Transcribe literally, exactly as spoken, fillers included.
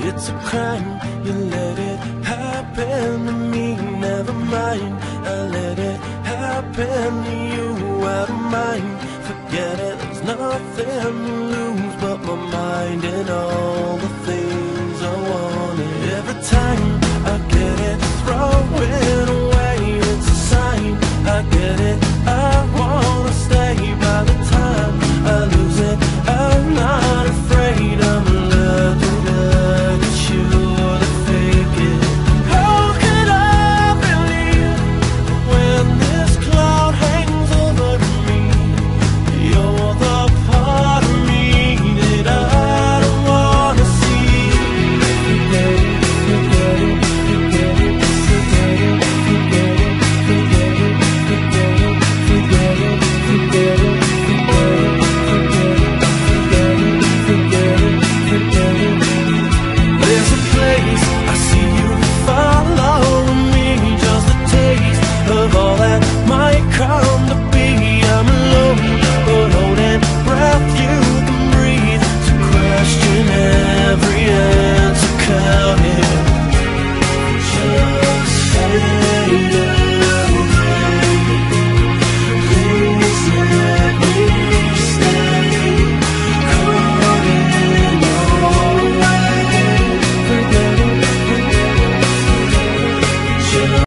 It's a crime, you let it happen to me. Never mind, I let it happen to you. Out of mind, forget it, there's nothing to lose but my mind and all the things I wanted. Every time I get it, throw it away. It's a sign, I get it